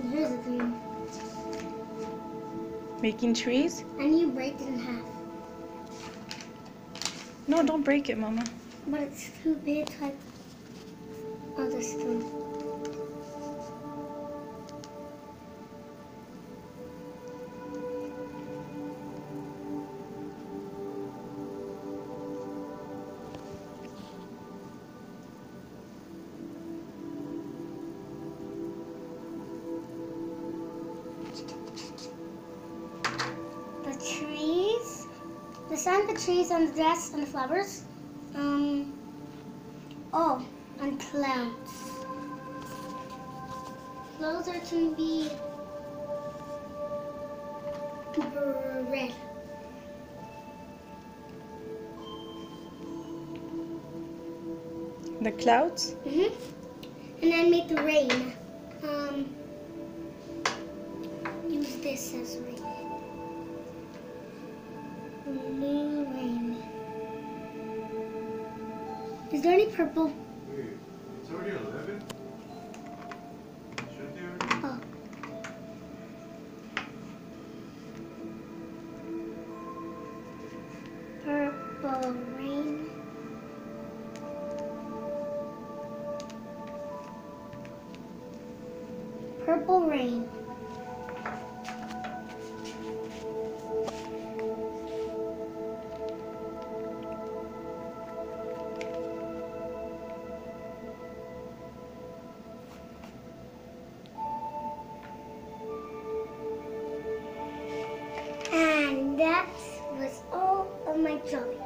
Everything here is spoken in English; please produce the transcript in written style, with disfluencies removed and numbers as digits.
Here's the thing. Making trees? And you break it in half. No, don't break it, Mama. But it's too big, like other stuff. The trees, the sun, the trees, and the grass, and the flowers. Oh, and clouds. Clouds are to be red. The clouds? And then make the rain. Use this as rain. Blue rain. Is there any purple? Wait, it's already 11? Should there? Oh. Purple rain. Purple rain. And that was all of my drawing.